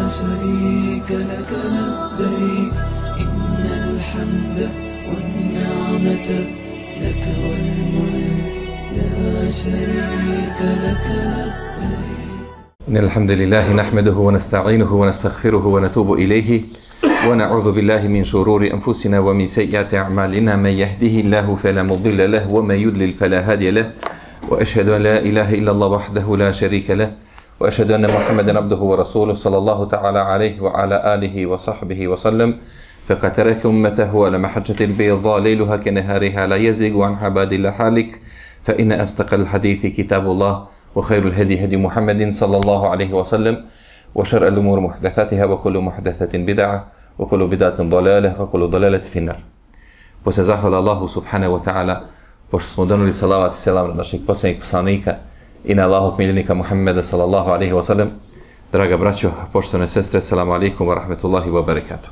شريك لك لبيك إن الحمد والنعمة لك والملك لا شريك لك لبيك. إن الحمد لله نحمده ونستعينه ونستغفره ونتوب إليه ونعوذ بالله من شرور أنفسنا ومن سيئات أعمالنا من يهده الله فلا مضل له ومن يضلل فلا هادي له وأشهد أن لا إله إلا الله وحده لا شريك له وأشهد أن محمدا عبده ورسوله صلى الله تعالى عليه وعلى آله وصحبه وسلم فقد ترك أمته على محجة البيضاء ليلها كنهارها لا يزيغ عن عباد الله حالك فإن أصدق الحديث كتاب الله وخير الهدي هدي محمد صلى الله عليه وسلم وشر الأمور محدثاتها وكل محدثة بدعة وكل بدعة ضلالة وكل ضلالة في النار. Poslije zahvala Allahu subhanahu wa ta'ala, pošto smo donijeli salavat i selam na našeg posljednjeg poslanika i na Allahog miljenika Muhammeda sallallahu alaihi wa sallam. Draga braćo, poštovane sestre, assalamu alaikum wa rahmetullahi wa barakatuh.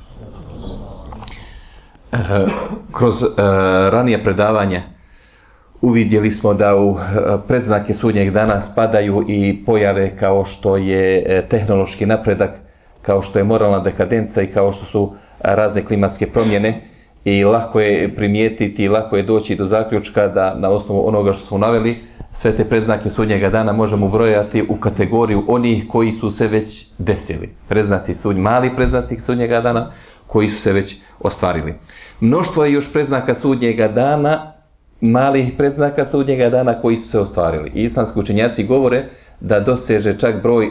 Kroz ranije predavanja uvidjeli smo da u predznake sudnjeg dana spadaju i pojave kao što je tehnološki napredak, kao što je moralna dekadenca i kao što su razne klimatske promjene i lako je primijetiti i lako je doći do zaključka da na osnovu onoga što smo naveli sve te predznake sudnjega dana možemo brojati u kategoriju onih koji su se već desili. Mali predznaci sudnjega dana koji su se već ostvarili. Mnoštvo je još predznaka sudnjega dana, malih predznaka sudnjega dana koji su se ostvarili. I islamski učenjaci govore da doseže čak broj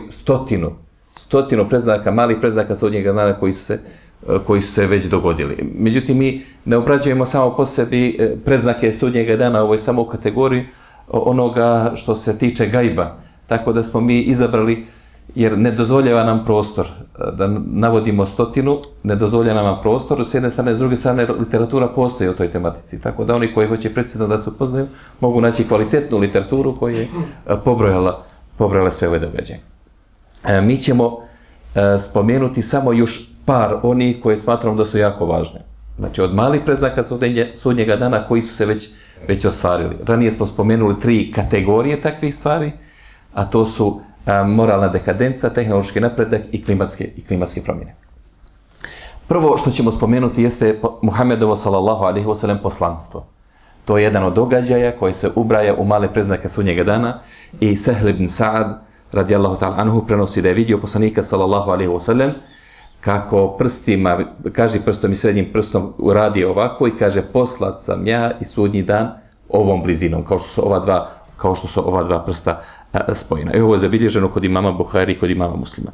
stotinu predznaka, malih predznaka sudnjega dana koji su se već dogodili. Međutim, mi ne obrađujemo samo po sebi predznake sudnjega dana, ovo je samo u kategoriji onoga što se tiče gajba. Tako da smo mi izabrali, jer ne dozvoljava nam prostor da navodimo stotinu, ne dozvoljava nam prostor, s jedne strane, s druge strane, literatura postoji o toj tematici. Tako da oni koji hoće precizno da se upoznaju, mogu naći kvalitetnu literaturu koja je pobrojala sve ove događaje. Mi ćemo spomenuti samo još par onih koje smatramo da su jako važne. Znači, od malih predznaka sudnjega dana koji su se već ostvarili. Ranije smo spomenuli 3 kategorije takvih stvari, a to su moralna dekadenca, tehnološki napredak i klimatske promjene. Prvo što ćemo spomenuti jeste Muhammedovo sallallahu alaihi wa sallam poslanstvo. To je jedan od događaja koji se ubraja u male predznake sudnjega dana i Sahl ibn Sa'ad radijallahu ta'ala anhu prenosi da je vidio poslanika sallallahu alaihi wa sallam kako prstima, kaže prstom i srednjim prstom uradi ovako i kaže poslat sam ja i sudnji dan ovom blizinom, kao što su ova dva prsta spojena. I ovo je zabilježeno kod imama Buhari i kod imama Muslima.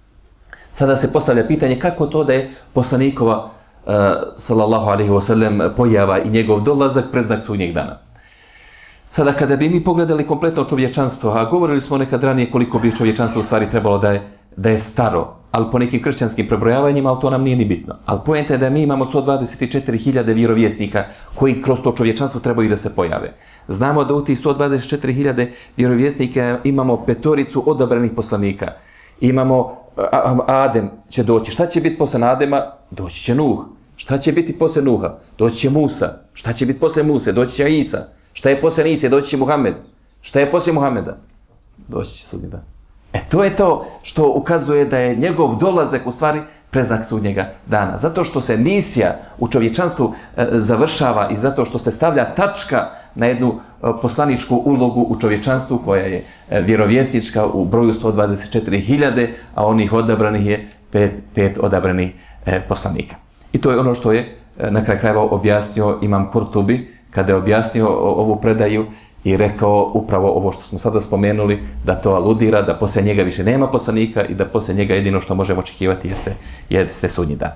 Sada se postavlja pitanje kako to da je poslanikova sallallahu alaihi wa sallam pojava i njegov dolazak predznak sudnjeg dana. Sada kada bi mi pogledali kompletno čovječanstvo, a govorili smo nekad ranije koliko bi čovječanstvo u stvari trebalo da je staro, ali po nekim kršćanskim prebrojavanjima, ali to nam nije ni bitno. Ali poenta je da mi imamo 124.000 vjerovjesnika koji kroz to čovječanstvo trebaju da se pojave. Znamo da u tih 124.000 vjerovjesnika imamo 5 odabranih poslanika. Imamo Adem će doći. Šta će biti posle Adema? Doći će Nuh. Šta će biti posle Nuha? Doći će Musa. Šta će biti posle Muse? Doći će Isa. Šta je posle Ise? Doći će Muhammed. Šta je posle Muhammeda? Doći će sudnji dan. To je to što ukazuje da je njegov dolazak u stvari predznak sudnjega dana. Zato što se misija u čovječanstvu završava i zato što se stavlja tačka na jednu poslaničku ulogu u čovječanstvu koja je vjerovjesnička u broju 124.000, a onih odabranih je 5 odabranih poslanika. I to je ono što je na kraju krajeva objasnio imam Kurtubi kada je objasnio ovu predaju i rekao upravo ovo što smo sada spomenuli, da to aludira, da poslije njega više nema poslanika i da poslije njega jedino što možemo očekivati jeste sudnji dan.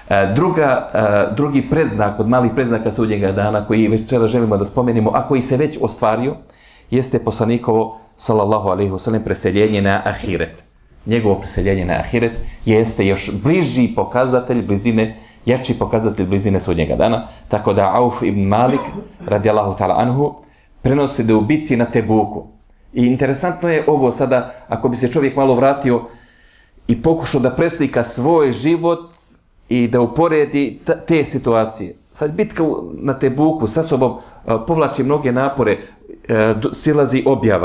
Drugi predznak od malih predznaka sudnjega dana koji večera želimo da spomenimo, a koji se već ostvario, jeste poslanikovo sallallahu alaihi wa sallam preseljenje na ahiret. Njegovo preseljenje na ahiret jeste još bliži pokazatelj blizine, jači pokazatelj blizine sudnjega dana, tako da Auf ibn Malik radijallahu ta'ala anhu prenosi da u bici na Tebuku. I interesantno je ovo sada, ako bi se čovjek malo vratio i pokušao da preslika svoj život i da uporedi te situacije. Sad bitka na Tebuku sa sobom povlači mnoge napore, silazi objava,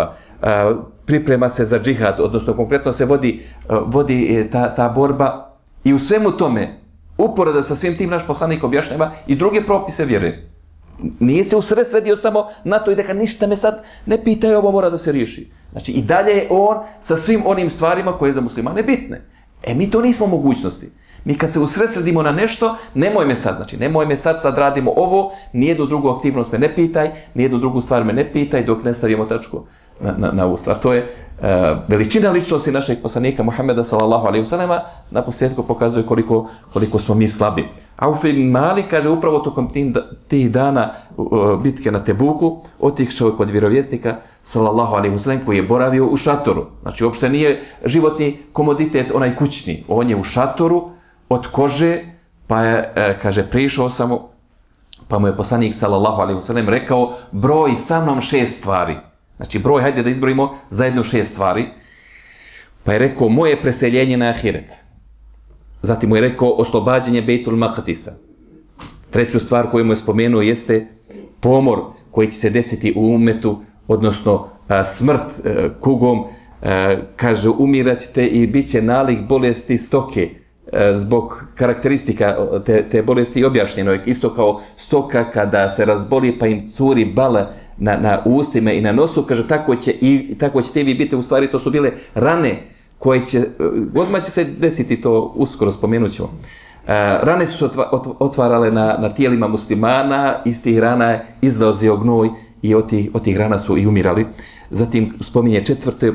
priprema se za džihad, odnosno konkretno se vodi ta borba i u svemu tome uporedo sa svim tim naš poslanik objašnjava i druge propise vjere. Nije se usredsredio samo na to i da ništa me sad ne pitaju, ovo mora da se riješi. Znači i dalje je on sa svim onim stvarima koje je za muslimane bitne. Mi to nismo mogućnosti. Mi kad se usredsredimo na nešto, nemoj me sad radimo ovo, nijednu drugu aktivnost me ne pitaj, nijednu drugu stvar me ne pitaj dok ne stavimo tačku na ovu stvar. To je veličina ličnosti našeg poslanika Muhammeda sallallahu alejhi ve sellema, na posljedku pokazuje koliko smo mi slabi. Auf ibn Malik kaže upravo tokom tih dana bitke na Tebuku, otišao kod vjerovjesnika sallallahu alejhi ve sellem koji je boravio u šatoru. Znači uopšte nije životni komoditet onaj kućni, on je u šatoru od kože, pa je, kaže, prišao sam, pa mu je poslanik sallallahu alejhi ve sellem rekao broj sa mnom 6 stvari. Znači broj, hajde da izbrojimo zajedno 6 stvari. Pa je rekao moje preseljenje na ahiret. Zatim mu je rekao oslobađanje Bejtul Maqdisa. Treću stvar koju mu je spomenuo jeste pomor koji će se desiti u umetu, odnosno smrt kugom. Kaže umirat ćete i bit će nalik bolesti stoke. Zbog karakteristika te bolesti objašnjeno je isto kao stoka kada se razboli pa im curi bala na ustima i na nosu, kaže tako ćete vi biti, u stvari to su bile rane koje će, odmah će se desiti to uskoro, spomenut ćemo. Rane su se otvarale na tijelima muslimana, iz tih rana je izlazio gnoj i od tih rana su i umirali. Zatim spominje četvrte,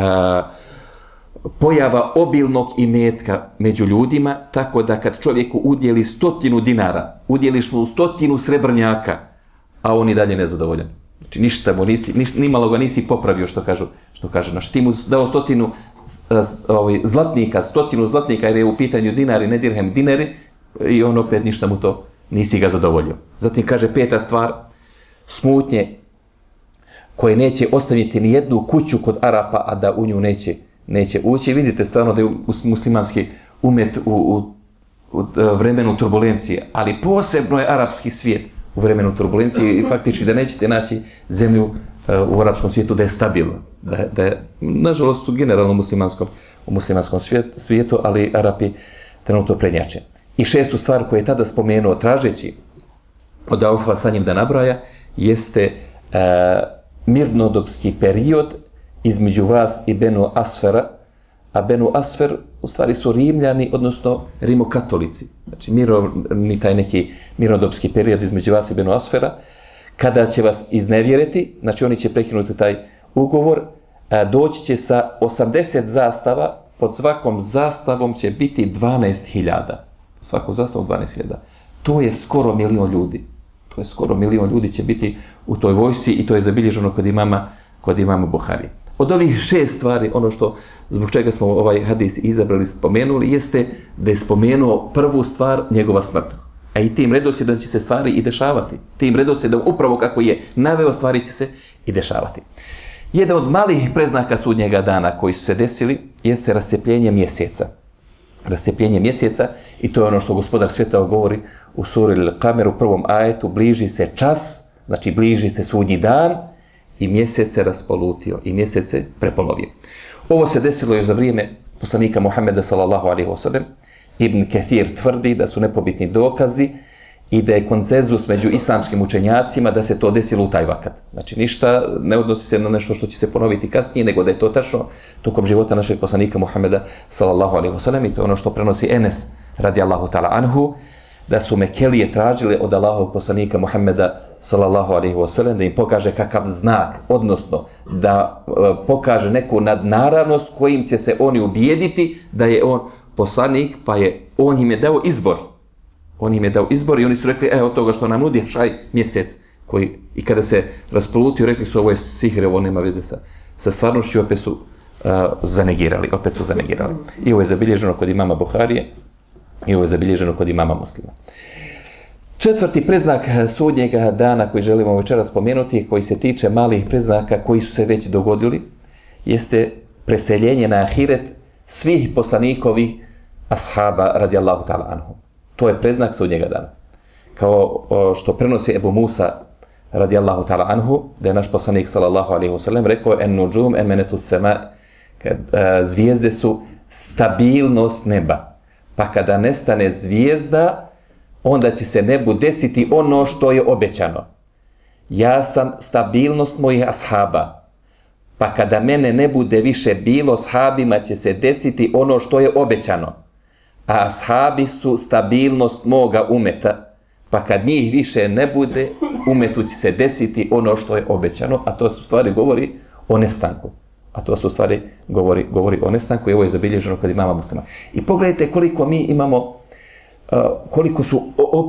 pojava obilnog imetka među ljudima, tako da kad čovjeku udjeli 100 dinara, udjeliš mu 100 srebrnjaka, a on i dalje nezadovoljan. Znači ništa mu nimalo ga nisi popravio, što kaže. Znači ti mu dao 100 zlatnika, 100 zlatnika, jer je u pitanju dinari, ne dirhem, dinari, i on opet ništa mu to nisi ga zadovoljio. Zatim kaže peta stvar, smutnje koje neće ostaviti ni jednu kuću kod Arapa, a da u nju neće ući. Vidite stvarno da je muslimanski umet u vremenu turbulencije, ali posebno je arapski svijet u vremenu turbulencije i faktički da nećete naći zemlju u arapskom svijetu da je stabilna. Nažalost su generalno u muslimanskom svijetu, ali Arapi trenutno prednjače. I šestu stvar koju je tada spomenuo tražeći od Aufa sa njim da nabraja jeste mirnodopski period između vas i Benu Asfera, a Benu Asfer u stvari su Rimljani, odnosno rimokatolici. Znači taj neki mirnodopski period između vas i Benu Asfera, kada će vas iznevjeriti, znači oni će prekinuti taj ugovor, doći će sa 80 zastava, pod svakom zastavom će biti 12.000. Svakom zastavom 12.000. To je skoro 1 milion ljudi. To je skoro 1 milion ljudi će biti u toj vojsci i to je zabilježeno kod imama Buharije. Od ovih 6 stvari, ono što zbog čega smo ovaj hadis izabrali, spomenuli, jeste da je spomenuo prvu stvar, njegova smrt. A i tim redoslijedom će se stvari i dešavati. Tim redoslijedom, upravo kako je naveo, stvari će se i dešavati. Jedan od malih preznaka sudnjega dana koji su se desili jeste rascijepljenje mjeseca. Rascijepljenje mjeseca, i to je ono što gospodar svjetova govori u suri Al-Kamer u 1. ajetu, bliži se čas, znači bliži se sudnji dan, i mjesec se raspolutio, i mjesec se prepolovio. Ovo se desilo još za vrijeme poslanika Muhammeda sallallahu alejhi ve sellem. Ibn Kathir tvrdi da su nepobitni dokazi i da je konsenzus među islamskim učenjacima da se to desilo u taj vakat. Znači ništa ne odnosi se na nešto što će se ponoviti kasnije, nego da je to tačno tokom života našeg poslanika Muhammeda sallallahu alejhi ve sellem, i to je ono što prenosi Enes radijallahu ta'ala anhu, da su Mekelije tražile od Allahovog poslanika Muhammeda sallallahu alejhi ve sellem da im pokaže kakav znak, odnosno da pokaže neku nadnaravnost kojim će se oni ubijediti da je on poslanik, pa je on im je dao izbor. On im je dao izbor i oni su rekli, od toga što nam nudi šaj mjesec, koji i kada se raspolutio, rekli su ovo je sihr, ovo nema veze sa stvarnošću, opet su zanegirali. I ovo je zabilježeno kod imama Buharije, i ovo je zabilježeno kod imama Muslima. Četvrti preznak sudnjega dana koji želimo večeras spomenuti, koji se tiče malih preznaka koji su se već dogodili, jeste preseljenje na ahiret svih poslanikovih ashaba radijallahu ta'ala anhum. To je preznak sudnjega dana. Kao što prenosi Ebu Musa radijallahu ta'ala anhu, da je naš poslanik sallallahu alaihi wasallam rekao en nuđum emenetu sema, zvijezde su stabilnost neba. Pa kada nestane zvijezda, onda će se nebu desiti ono što je obećano. Ja sam stabilnost mojih ashaba. Pa kada mene ne bude više bilo, ashabima će se desiti ono što je obećano. A ashabi su stabilnost moga umeta. Pa kad njih više ne bude, umetu će se desiti ono što je obećano. A to su stvari govori o nestanku. Govori o nestanku i ovo je zabilježeno kod imama Muslima. I pogledajte koliko mi imamo, koliko su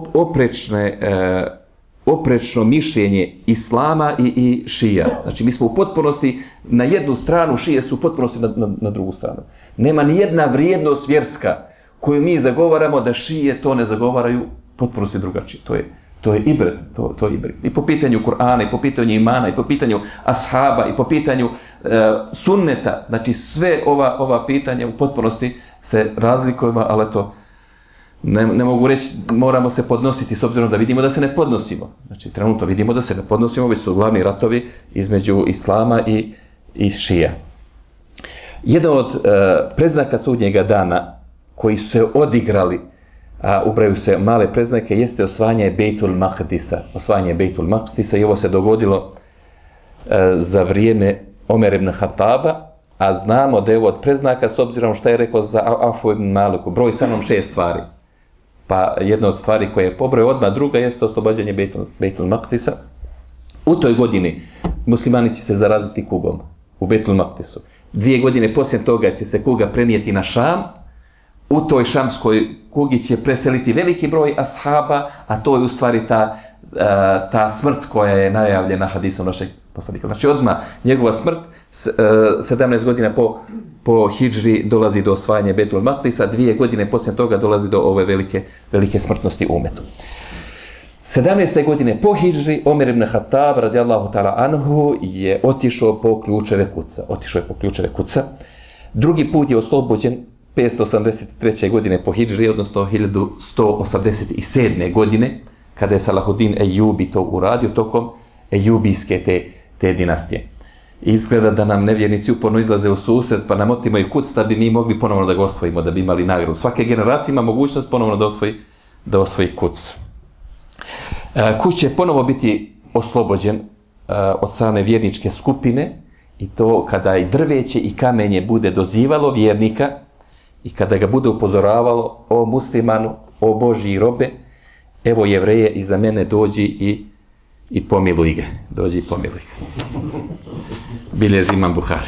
oprečno mišljenje islama i šija. Znači mi smo u potpunosti na jednu stranu, šije su u potpunosti na drugu stranu. Nema ni jedna vrijednost vjerska koju mi zagovaramo da šije to ne zagovaraju potpunosti drugačije. To je ibret, to je ibret. I po pitanju Kur'ana, i po pitanju imana, i po pitanju ashaba, i po pitanju sunneta. Znači sve ova pitanja u potpunosti se razlikujemo, ali to ne mogu reći, moramo se podnositi s obzirom da vidimo da se ne podnosimo. Znači trenutno vidimo da se ne podnosimo, već su glavni ratovi između islama i šija. Jedan od predznaka sudnjega dana koji su se odigrali, a ubraju se male predznake, jeste osvajanje Bejtul Maqdisa. I ovo se dogodilo za vrijeme Omer ibn Hataba, a znamo da je ovo od predznaka s obzirom što je rekao za Afu ibn Maliku, broj sa mnom 6 stvari. Pa jedna od stvari koje je pobrojao odmah, druga jeste oslobađanje Bejtul Maqdisa. U toj godini muslimani će se zaraziti kugom u Bejtul Maqdisu. 2 godine poslije toga će se kuga prenijeti na Šam. U toj šamskoj kugi će preseliti veliki broj ashaba, a to je u stvari ta smrt koja je najavljena hadisom našeg poslanika. Znači odmah njegova smrt, 17 godina po hidžri dolazi do osvajanja Bejtul Maqdisa, 2 godine poslije toga dolazi do ove velike smrtnosti u umetu. 17. godine po hidžri, Omer ibn Hattab radijallahu ta'ala anhu je otišao po ključeve kuca. Drugi put je oslobođen 583. godine po hidžri, odnosno 1187. godine, kada je Salahuddin Ejubi to uradio tokom Ejubijske te dinastije. Izgleda da nam nevjernici uporno izlaze u susret, pa nam otimaju kuc da bi mi mogli ponovno da ga osvojimo, da bi imali nagradu. Svake generacije ima mogućnost ponovno da osvoji kuc. Kuć će ponovo biti oslobođen od strane vjerničke skupine, i to kada i drveće i kamenje bude dozivalo vjernika i kada ga bude upozoravalo: o muslimanu, o Božji robe, evo Jevreje, iza mene dođi i pomiluj ga. Dođi i pomiluj ga. Bilježi imam Buhari.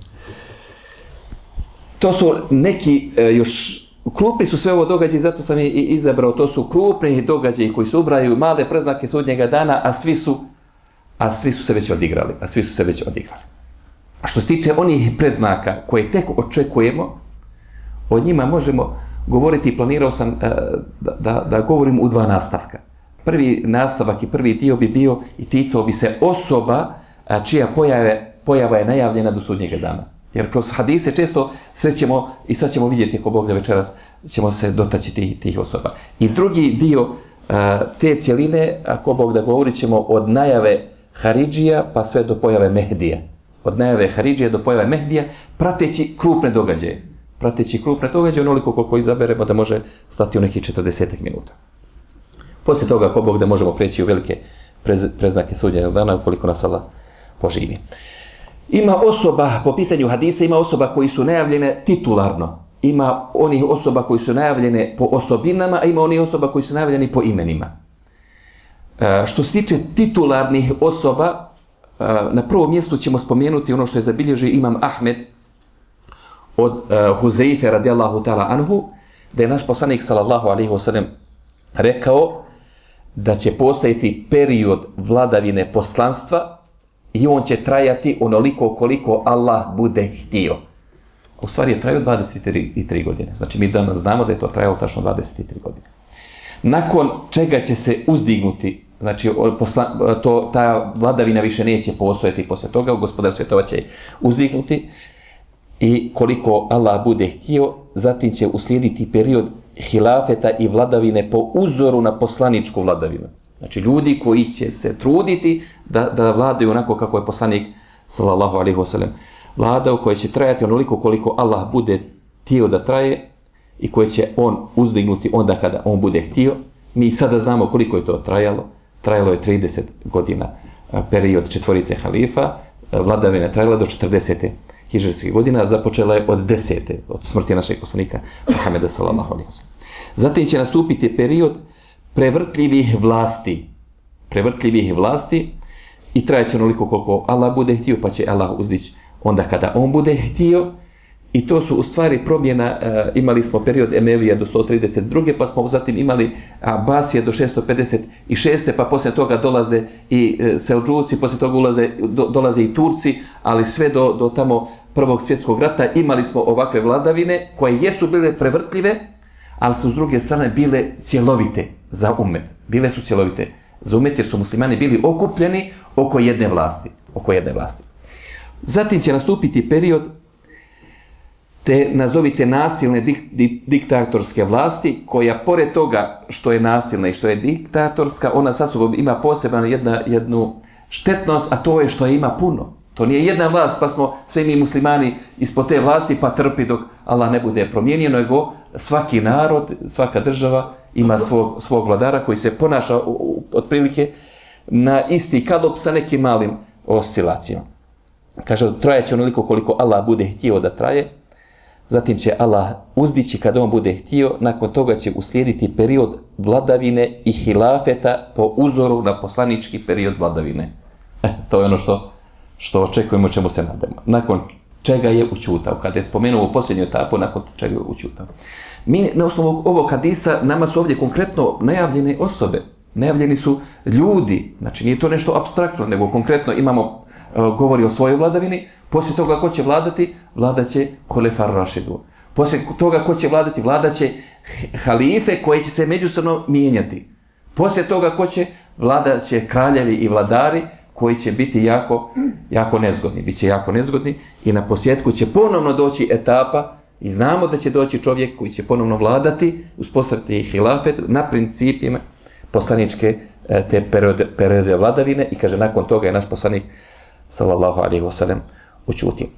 To su neki još krupni su sve ovo događaji, zato sam i izabrao. To su krupni događaji koji se ubraju, male predznake sudnjega dana, a svi su se već odigrali. A što se tiče onih predznaka koje tek očekujemo, o njima možemo govoriti. Planirao sam da govorim u 2 nastavka. Prvi nastavak i prvi dio bi bio i ticao bi se osoba čija pojava je najavljena do sudnjega dana. Jer kroz hadise često srećemo, i sad ćemo vidjeti ako Bog da večeras ćemo se dotaći tih osoba. I drugi dio te cijeline, ako Bog da govorit ćemo od najave Haridžija pa sve do pojave Mehdija. Od najave Haridžija do pojave Mehdija, prateći krupne događaje. Onoliko koliko izaberemo da može stati u nekih 40 minuta. Poslije toga, ako Bog da, možemo preći u velike predznake sudnjeg dana, ukoliko nas Allah poživi. Ima osoba, po pitanju hadisa, ima osoba koji su najavljene titularno. Ima onih osoba koji su najavljene po osobinama, a ima onih osoba koji su najavljeni po imenima. Što se tiče titularnih osoba, na prvom mjestu ćemo spomenuti ono što je zabilježio imam Ahmed od Huzeife radijallahu ta'ala anhu, da je naš poslanik sallallahu alaihi wa sallam rekao da će postojati period vladavine poslanstva i on će trajati onoliko koliko Allah bude htio. U stvari je trajao 23 godine. Znači mi danas znamo da je to trajalo tačno 23 godine. Nakon čega će se uzdignuti, znači ta vladavina više neće postojati poslije toga, gospodar svjetova će uzdignuti i koliko Allah bude htio, zatim će uslijediti period hilafeta i vladavine po uzoru na poslaničku vladavinu. Znači ljudi koji će se truditi da vladaju onako kako je poslanik sallallahu alejhi ve sellem vladao, koji će trajati onoliko koliko Allah bude htio da traje i koje će on uzdignuti onda kada on bude htio. Mi sada znamo koliko je to trajalo. Trajalo je 30 godina period četvorice halifa, vladavina je trajala do 40. hidžretskih godina, započela je od 10. od smrti našeg poslanika Muhameda sallallahu alejhi ve sellem. Zatim će nastupiti period prevrtljivih vlasti i trajeće onoliko koliko Allah bude htio, pa će Allah uzdići onda kada on bude htio. I to su u stvari promjena, imali smo period Emevija do 132. pa smo zatim imali Abasije do 656. pa poslije toga dolaze i Selđuci, poslije toga dolaze i Turci, ali sve do tamo Prvog svjetskog rata imali smo ovakve vladavine koje jesu bile prevrtljive, ali su s druge strane bile cjelovite za umet. Bile su cjelovite za umet jer su muslimani bili okupljeni oko jedne vlasti. Zatim će nastupiti period te nazovite nasilne diktatorske vlasti, koja pored toga što je nasilna i što je diktatorska, ona sa sobom ima poseban jednu štetnost, a to je što je ima puno. To nije jedna vlast, pa smo svi mi muslimani ispod te vlasti, pa trpi dok Allah ne bude promijenio, nego svaki narod, svaka država ima svog vladara koji se ponaša otprilike na isti kalup sa nekim malim oscilacijama. Kaže, trajeće onoliko koliko Allah bude htio da traje, zatim će Allah uzdići kada on bude htio, nakon toga će uslijediti period vladavine i hilafeta po uzoru na poslanički period vladavine. To je ono što očekujemo, čemu se nadamo. Nakon čega je ućutao. Kada je spomenuo u posljednju etapu, nakon čega je ućutao. Mi, na osnovu ovog hadisa, nama su ovdje konkretno najavljene osobe. Najavljeni su ljudi. Znači, nije to nešto apstraktno, nego konkretno imamo govori o svojoj vladavini. Poslije toga ko će vladati, vladaće Hulefar Rašidu. Poslije toga ko će vladati, vladaće halife koji će se međusobno mijenjati. Poslije toga ko će, vladaće kraljevi i vladari koji će biti jako nezgodni. Biće jako nezgodni i na posljedku će ponovno doći etapa i znamo da će doći čovjek koji će ponovno vladati, uspostaviti hilafet na principima poslaničke te periode vladavine i kaže nakon toga je naš poslanik sallallahu alejhi ve sellem ućutio.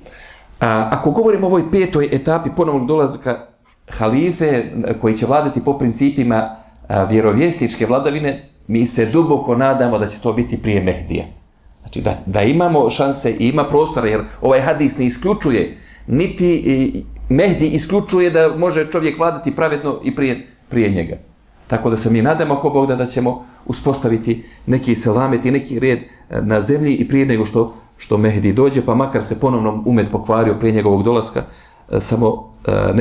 Ako govorimo o ovoj petoj etapi ponovnog dolazka halife koji će vladati po principima vjerovjesničke vladavine, mi se duboko nadamo da će to biti prije Mehdija. Znači da imamo šanse i ima prostora, jer ovaj hadis ne isključuje, niti Mehdi isključuje da može čovjek vladati pravedno i prije njega. Tako da se mi nadamo ako Bog da ćemo uspostaviti neki selamet i neki red na zemlji i prije nego što Mehdi dođe, pa makar se ponovno umet pokvario prije njegovog dolaska, samo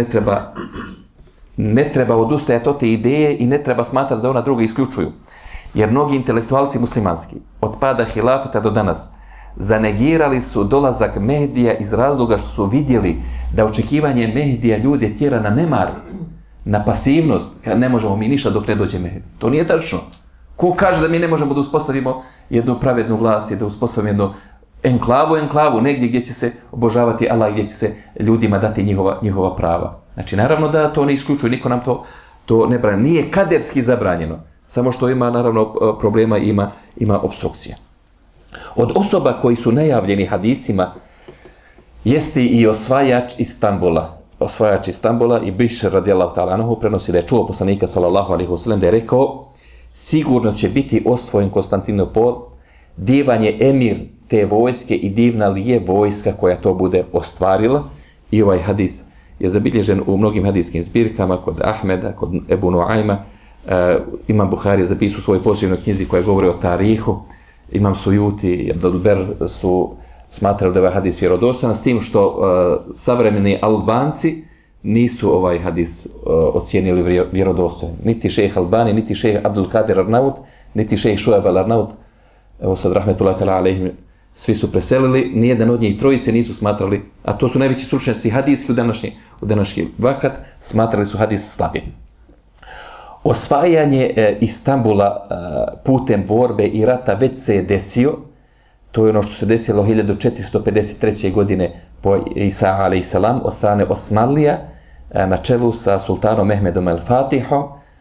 ne treba odustajati od te ideje i ne treba smatrati da ona druga isključuju. Jer mnogi intelektualci muslimanski od pada hilafeta do danas zanegirali su dolazak Mehdija iz razloga što su vidjeli da očekivanje Mehdija ljude tjera na nemar, na pasivnost, kad ne možemo mi ništa dok ne dođe Mehdi. To nije tačno. Ko kaže da mi ne možemo da uspostavimo jednu pravednu vlast i da uspostavimo jednu enklavu, negdje gdje će se obožavati Allah, gdje će se ljudima dati njihova prava. Znači, naravno da to ne isključuje, niko nam to ne brani. Nije kaderski zabranjeno, samo što ima, naravno, problema i ima obstrukcija. Od osoba koji su najavljeni hadisima jeste i osvajač Istanbula i Bišr radijallahu ta'ala anhu prenosi da je čuo poslanika sallallahu alejhi ve sellem da je rekao: sigurno će biti osvojen Konstantinopol, divan je emir te vojske i divna li je vojska koja to bude ostvarila. I ovaj hadis je zabilježen u mnogim hadijskim zbirkama, kod Ahmeda, kod Ebu Nuajma. Imam Buhari je zapisao u svojoj posebnoj knjizi koja govori o tarihu. Imam Sujuti i Abdulber su smatrali da je ovaj hadis vjerodostojan, s tim što savremeni Albanci nisu ovaj hadis ocijenili vjerodostojnim. Niti šejh Albani, niti šejh Abdul Kadir Arnaut, niti šejh Šuajb al-Arnaut, evo sad rahmetullahi ta'ala alejhim, svi su preselili, nijedan od njih trojice nisu smatrali, a to su najveći stručnjaci hadijski u današnji vakat, smatrali su hadis slabim. Osvajanje Istanbula putem borbe i rata već se je desio. To je ono što se desilo 1453. godine po Isa a.s. od strane Osmanlija na čelu sa sultanom Mehmedom el-Fatihom.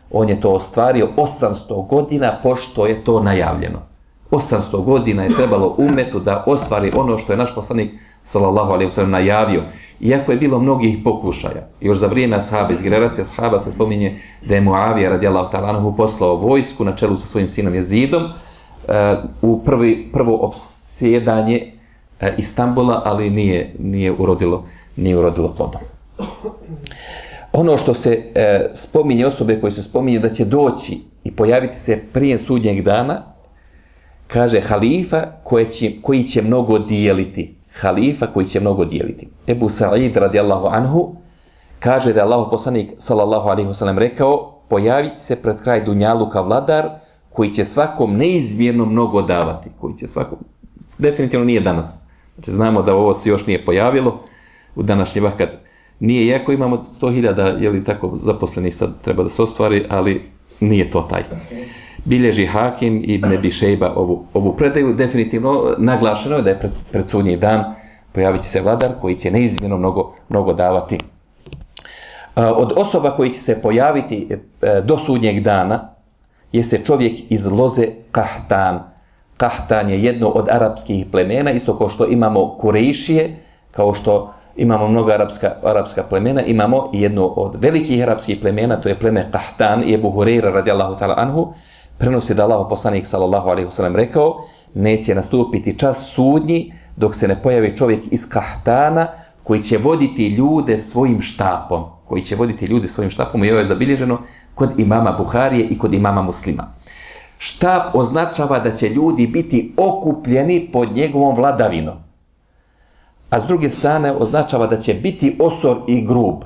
On je to ostvario 800 godina pošto je to najavljeno. 800 godina je trebalo umetu da ostvari ono što je naš poslanik sallallahu alejhi ve sellem najavio. Iako je bilo mnogih pokušaja. Još za vrijeme ashaba, iz generacije ashaba se spominje da je Muavija radijallahu ta'ala anhu poslao vojsku na čelu sa svojim sinom Jezidom u prvo opsjedanje Istanbula, ali nije urodilo plodom. Ono što se spominje, osobe koje se spominju da će doći i pojaviti se prije sudnjeg dana, kaže halifa koji će mnogo dijeliti. Halifa koji će mnogo dijeliti. Ebu Sa'id radijallahu anhu kaže da je Allahov poslanik sallallahu alejhi ve sellem rekao: pojavit će se pred kraj dunjaluka vladar koji će svakom neizmjerno mnogo davati. Koji će svakom, definitivno nije danas. Znači, znamo da ovo se još nije pojavilo u današnji vakat. Nije, iako imamo 100.000, je li tako, zaposlenih sad treba da se ostvari, ali nije to taj. Bilježi Hakim ibn Abi Šejba ovu predaju, definitivno naglašeno je da je pred sudnji dan pojavit će se vladar koji će neizmjerno mnogo davati. Od osoba koji će se pojaviti do sudnjeg dana jeste čovjek iz loze Kahtan. Kahtan je jedno od arapskih plemena, isto kao što imamo Kurejšije, kao što imamo mnogo arapska plemena, imamo i jedno od velikih arapskih plemena, to je pleme Kahtan, i Ebu Hureyra radijallahu ta'ala anhu prenosi da Allahov poslanik sallallahu alejhi ve sellem rekao: neće nastupiti čas sudnji dok se ne pojavi čovjek iz Kahtana koji će voditi ljude svojim štapom. I ovo je zabilježeno kod imama Buharije i kod imama Muslima. Štap označava da će ljudi biti okupljeni pod njegovom vladavinom. A s druge strane označava da će biti osor i grub.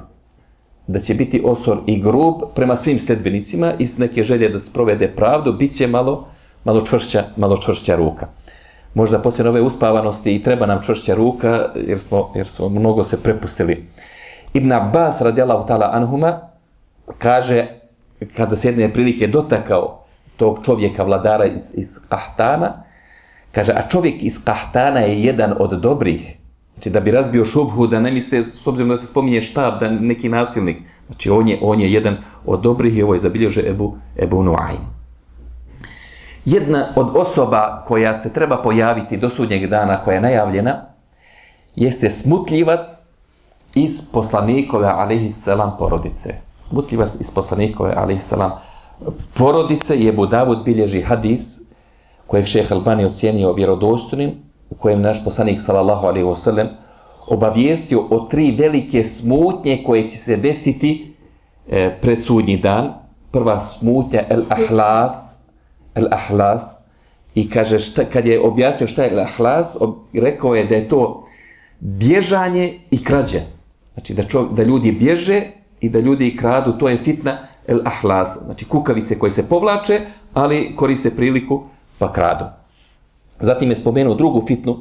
Prema svim sledbenicima iz neke želje da sprovede pravdu, bit će malo čvršća ruka. Možda poslije ove uspavanosti i treba nam čvršća ruka, jer smo mnogo se prepustili. Ibn Abbas radijallahu ta'ala anhuma kaže, kada se jedne prilike dotakao tog čovjeka, vladara iz Kahtana, kaže, a čovjek iz Kahtana je jedan od dobrih. Znači, da bi razbio šubhu, da ne misle, s obzirom da se spominje štab, da neki nasilnik. Znači, on je jedan od dobrih i ovo je zabilježio Ebu Nuaym. Jedna od osoba koja se treba pojaviti do sudnjeg dana, koja je najavljena, jeste smutljivac iz poslanikove alejhisselam porodice. Porodice i Ebu Davud bilježi hadis kojeg šejh Albani ocijenio vjerodostojnim, u kojem naš poslanik sallallahu alejhi ve sellem obavijestio o 3 velike smutnje koje će se desiti pred sudnji dan. Prva smutnja el-ahlas, i kaže, kad je objasnio šta je el-ahlas, rekao je da je to bježanje i krađa. Znači da ljudi bježe i da ljudi kradu, to je fitna el-ahlas. Znači kukavice koje se povlače, ali koriste priliku pa kradu. Zatim je spomenuo drugu fitnu,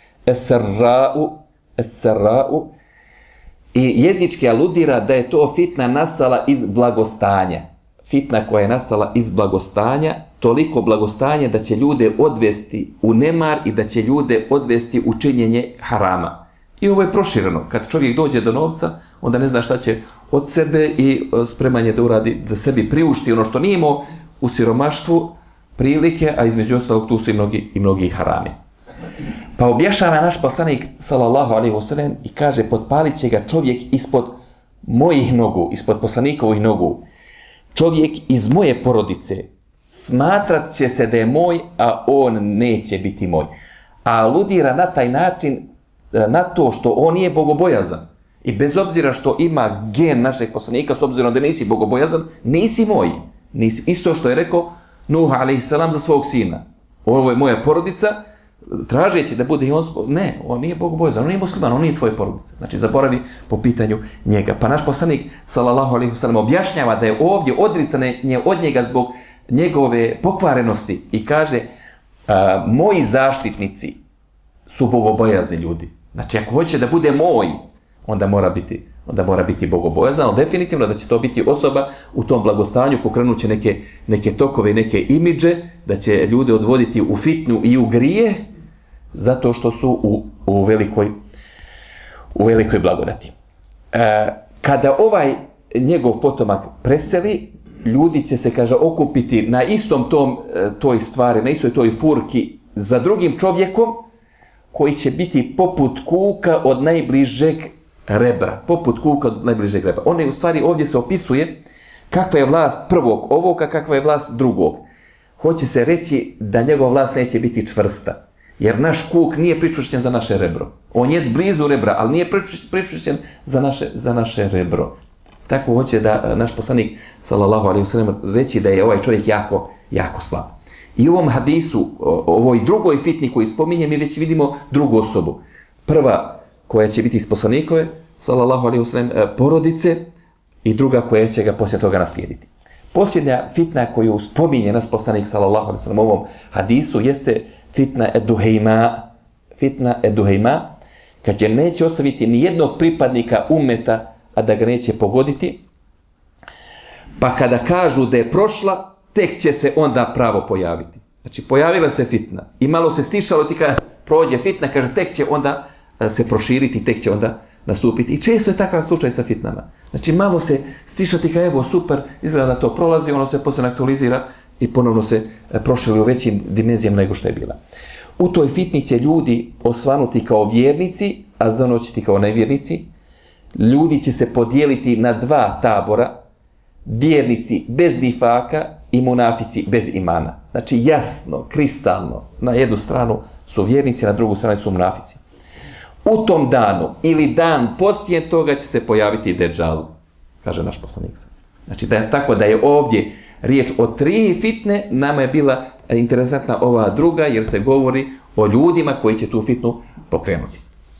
es-sarra'u, i jezički aludira da je to fitna nastala iz blagostanja. Fitna koja je nastala iz blagostanja, toliko blagostanje da će ljude odvesti u nemar i da će ljude odvesti u činjenje harama. I ovo je prošireno. Kad čovjek dođe do novca, onda ne zna šta će od sebe i spreman je da uradi, da sebi priušti ono što nije imao u siromaštvu, prilike, a između ostalog tu su i mnogi harami. Pa objašnjava naš poslanik sallallahu alejhi ve sellem i kaže, potpalit će ga čovjek ispod mojih nogu, ispod poslanikovih nogu. Čovjek iz moje porodice smatrat će se da je moj, a on neće biti moj. A aludira na taj način na to što on nije bogobojazan. I bez obzira što ima gen našeg poslanika, s obzirom da nisi bogobojazan, nisi moj. Isto što je rekao Nuh alejhisselam za svog sina. Ovo je moja porodica, tražeći da bude i on... Ne, on nije bogobojazan, on nije musliman, on nije tvoja porodica. Znači, zaboravi po pitanju njega. Pa naš poslanik, sallallahu alejhi ve sellem, objašnjava da je ovdje odricanje od njega zbog njegove pokvarenosti i kaže, moji zaštitnici su bogobojazni ljudi. Znači, ako hoće da bude moj, onda mora biti bogobojazan, ali definitivno da će to biti osoba u tom blagostanju, pokrenut će neke tokove, neke imidže, da će ljude odvoditi u fitnu i u grije, zato što su u velikoj blagodati. Kada ovaj njegov potomak preseli, ljudi će se, kaže, okupiti na istom toj stvari, na istoj toj furki za drugim čovjekom koji će biti poput kuka od najbližeg rebra. Poput kuka od najbližeg rebra. On je, u stvari, ovdje se opisuje kakva je vlast prvog ovoga, kakva je vlast drugog. Hoće se reći da njegova vlast neće biti čvrsta. Jer naš kuk nije pričvršćen za naše rebro. On je blizu rebra, ali nije pričvršćen za naše rebro. Tako hoće da naš poslanik, sallallahu alejhi ve sellem, reći da je ovaj čovjek jako slab. I u ovom hadisu, ovoj drugoj fitni koji spominje, mi već vidimo drugu osobu. Prva koja će biti iz poslanikove, sallallahu alejhi ve sellem, porodice, i druga koja će ga poslije toga naslijediti. Posljednja fitna koju spominje naš poslanik, sallallahu alejhi ve sellem, u ovom hadisu jeste fitna eduhejma. Fitna eduhejma, kad će neće ostaviti ni jednog pripadnika umeta, a da ga neće pogoditi, pa kada kažu da je prošla, tek će se onda pravo pojaviti. Znači, pojavila se fitna i malo se stišalo, ti kada prođe fitna, kaže, tek će onda se proširiti, tek će onda nastupiti. I često je takav slučaj sa fitnama. Znači, malo se stišati, kao evo, super, izgleda da to prolazi, ono se poslije aktualizira i ponovno se prošili u većim dimenzijama nego što je bila. U toj fitni će ljudi osvanuti kao vjernici, a zanoćiti kao nevjernici. Ljudi će se podijeliti na dva tabora, vjernici bez nifaka i munafici bez imana. Znači, jasno, kristalno, na jednu stranu su vjernici, na drugu stranu su munafici. U tom danu ili dan poslije toga će se pojaviti Dejjal, kaže naš poslanik. Znači, tako da je ovdje riječ o 3 fitne, nama je bila interesantna ova druga, jer se govori o ljudima koji će tu fitnu pokrenuti.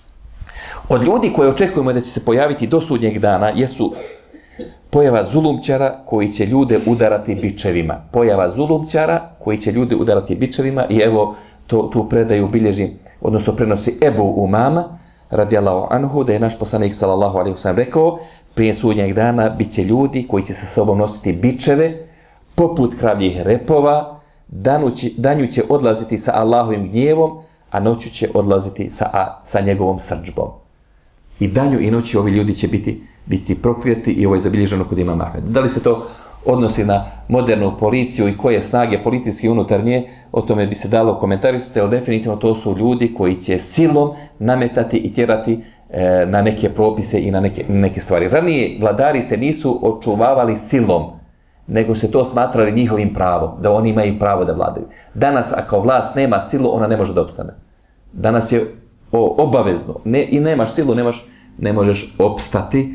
Od ljudi koje očekujemo da će se pojaviti do sudnjeg dana jesu pojava zulumčara koji će ljude udarati bičevima. Pojava zulumčara koji će ljude udarati bičevima i evo tu predaju bilježi, odnosno prenosi Ebu Umama, radijallahu anhu, da je naš poslanik, sallallahu alejhi ve sellem, rekao, prije sudnjeg dana bit će ljudi koji će sa sobom nositi bičeve poput kravljih repova, danju će odlaziti sa Allahovim gnjevom, a noću će odlaziti sa njegovom srdžbom. I danju i noći ovi ljudi će biti proklijeti i ovo je zabilježeno kod imama Ahmeda. Da li se to odnosi na modernu policiju i koje snage policijske unutarnje, o tome bi se dalo komentarisati, ali definitivno to su ljudi koji će silom nametati i tjerati na neke propise i na neke stvari. Ranije vladari se nisu očuvavali silom, nego se to smatrali njihovim pravom, da oni imaju pravo da vladaju. Danas, ako vlast nema silu, ona ne može da opstane. Danas je obavezno. I nemaš silu, ne možeš opstati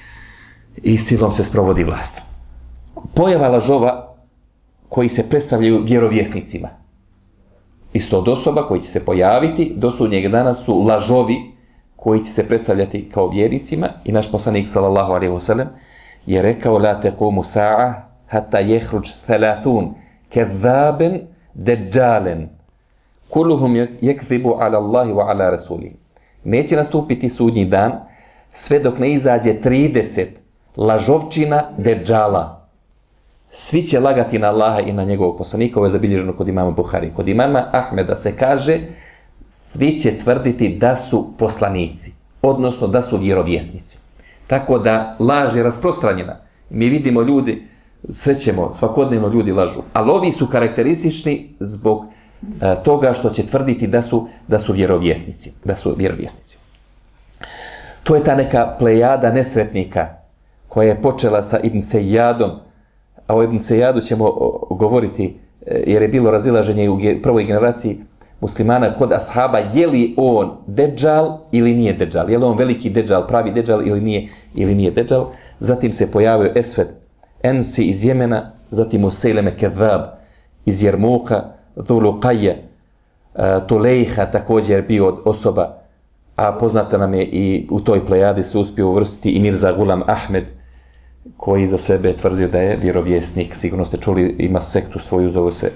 i silom se sprovodi vlast. Pojava lažova koji se predstavljaju vjerovjesnicima. Isto od osoba koji će se pojaviti do sudnjeg dana su lažovi koji će se predstavljati kao vjernicima i naš poslanik, sallallahu alejhi ve sellem, je rekao la tequmu sa'a hatta jehruđ 30 kedzaben deđalen kulluhum yekzibu ala Allahi wa ala Rasulih. Neće nastupiti sudnji dan sve dok ne izađe 30 lažovčina deđala. Svi će lagati na Allaha i na njegovog poslanika, ovo je zabilježeno kod imama Buhari. Kod imama Ahmeda se kaže, svi će tvrditi da su poslanici, odnosno da su vjerovjesnici. Tako da laž je rasprostranjena. Mi vidimo ljudi, srećemo, svakodnevno ljudi lažu, ali ovi su karakteristični zbog toga što će tvrditi da su vjerovjesnici. To je ta neka plejada nesretnika koja je počela sa Ibn Sejadom, a o Ibn Sejadu ćemo govoriti, jer je bilo razilaženje u prvoj generaciji muslimana kod ashaba, je li on Dejjal ili nije Dejjal, je li on veliki Dejjal, pravi Dejjal ili nije Dejjal. Zatim se pojavio Esved Ensi iz Jemena, zatim Usejleme Kedhab iz Jermuka, Dhuluqaje, Tulejha također bio osoba, a poznata nam je i u toj plejadi se uspio uvrstiti i Mirza Gulam Ahmed, koji za sebe je tvrdio da je vjerovjesnik. Sigurno ste čuli, ima sektu svoju, zove se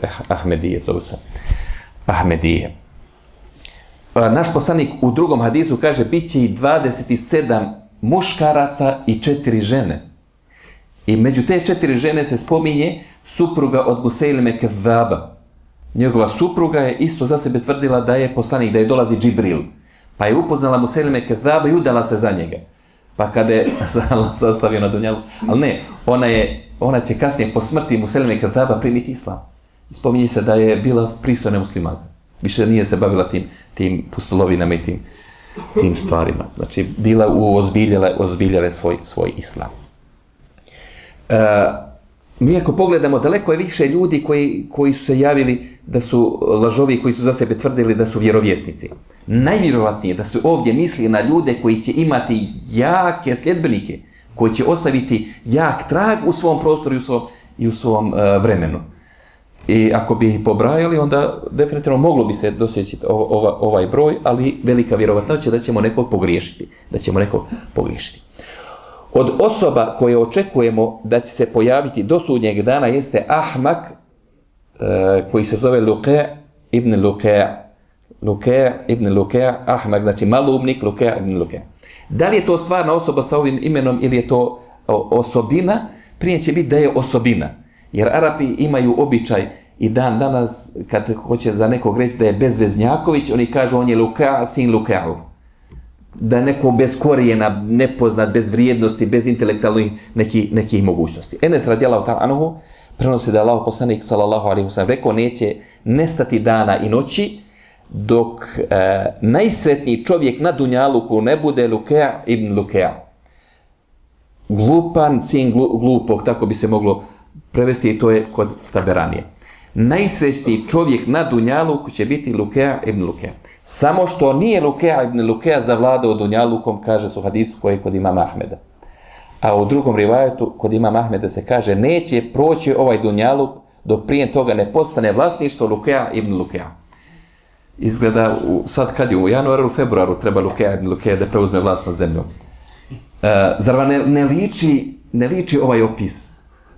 Ahmedije. Naš poslanik u drugom hadisu kaže, bit će i 27 muškaraca i 4 žene. I među te 4 žene se spominje supruga od Musejlime Kedhaba. Njegova supruga je isto za sebe tvrdila da je poslanik, da je dolazi Džibril. Pa je upoznala Musejlime Kedhaba i udala se za njega. Pa kada je Allah sastavio na dunjalu, ali ne, ona je ona će kasnije po smrti Muselime Kertaba primiti islam. Spominje se da je bila pristojna muslimanka. Više nije se bavila tim pustolovinama i tim stvarima. Znači, bila ozbiljala svoj islam. Mi ako pogledamo, daleko je više ljudi koji su se javili da su lažovi, koji su za sebe tvrdili da su vjerovjesnici. Najvjerovatnije da se ovdje misli na ljude koji će imati jake sljedbenike, koji će ostaviti jak trag u svom prostoru i u svom vremenu. I ako bi ih pobrajali, onda definitivno moglo bi se doseći ovaj broj, ali velika vjerovatnoća da ćemo nekog pogriješiti. Od osoba koje očekujemo da će se pojaviti do sudnjeg dana jeste Ahmak, koji se zove Luqe' ibn Luqe'. Luqe' ibn Luqe', Ahmak, znači malumnik, Luqe' ibn Luqe'. Da li je to stvarna osoba sa ovim imenom ili je to osobina? Prije će biti da je osobina. Jer Arapi imaju običaj i dan danas, kad hoće za nekog reći da je Bezveznjaković, oni kažu on je Luqa' sin Luqa'u. Da je neko bez korijena, nepoznat, bez vrijednosti, bez intelektualnih nekih mogućnosti. Enes radijallahu ta'ala anhu prenosi da je Allahov poslanik sallallahu alejhi ve sellem rekao neće nestati dana i noći dok najsretniji čovjek na dunjaluku ne bude Luqe' ibn Luqe'. Glupan sin glupog, tako bi se moglo prevesti i to je kod Taberanije. Najsretniji čovjek na dunjaluku će biti Luqe' ibn Luqe'. Samo što nije Luqe' ibn Luqe' zavladao dunjalukom, kaže su hadisu koji je kod imama Ahmeda. A u drugom rivajetu kod imama Ahmeda se kaže neće proći ovaj dunjaluk dok prije toga ne postane vlasništvo Luqe' ibn Luqe'. Izgleda, sad kad je u januaru ili februaru treba Luqe' ibn Luqe' da preuzme vlast nad zemljom. Zar vam ne liči ovaj opis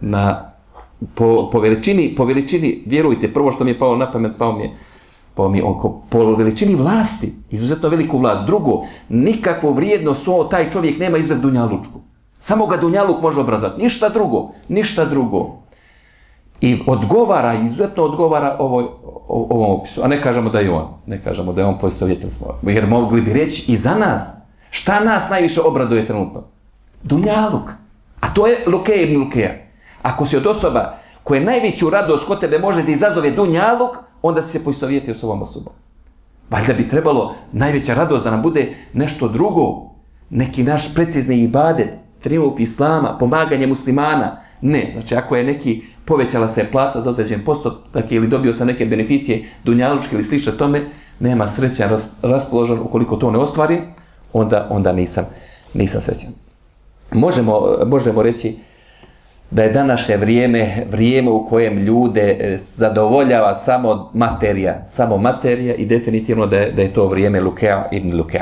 po veličini, vjerujte, prvo što mi je palo na pamet, po veličini vlasti, izuzetno veliku vlast. Drugo, nikakvu vrijednost taj čovjek nema izraz dunjalučku. Samo ga dunjaluk može obradati, ništa drugo. I izuzetno odgovara ovom opisu. A ne kažemo da je on poistovjetili smo. Jer mogli bi reći i za nas. Šta nas najviše obraduje trenutno? Dunjaluk. A to je Luqe' ibn Luqe'. Ako si od osoba koje najveću radost kod tebe može da izazove dunjaluk, onda si se poistovjetio s ovom osobom. Valjda bi trebalo najveća radost da nam bude nešto drugo. Neki naš precizni ibadet, trijumf islama, pomaganje muslimana. Ne, znači ako je neki povećala se plata za određen postotak ili dobio sam neke beneficije dunjalučke ili slično tome, nema srećan raspoložen, ukoliko to ne ostvarim, onda nisam srećan. Možemo reći da je današnje vrijeme u kojem ljude zadovoljava samo materija i definitivno da je to vrijeme Luqe' ibn Luqe'.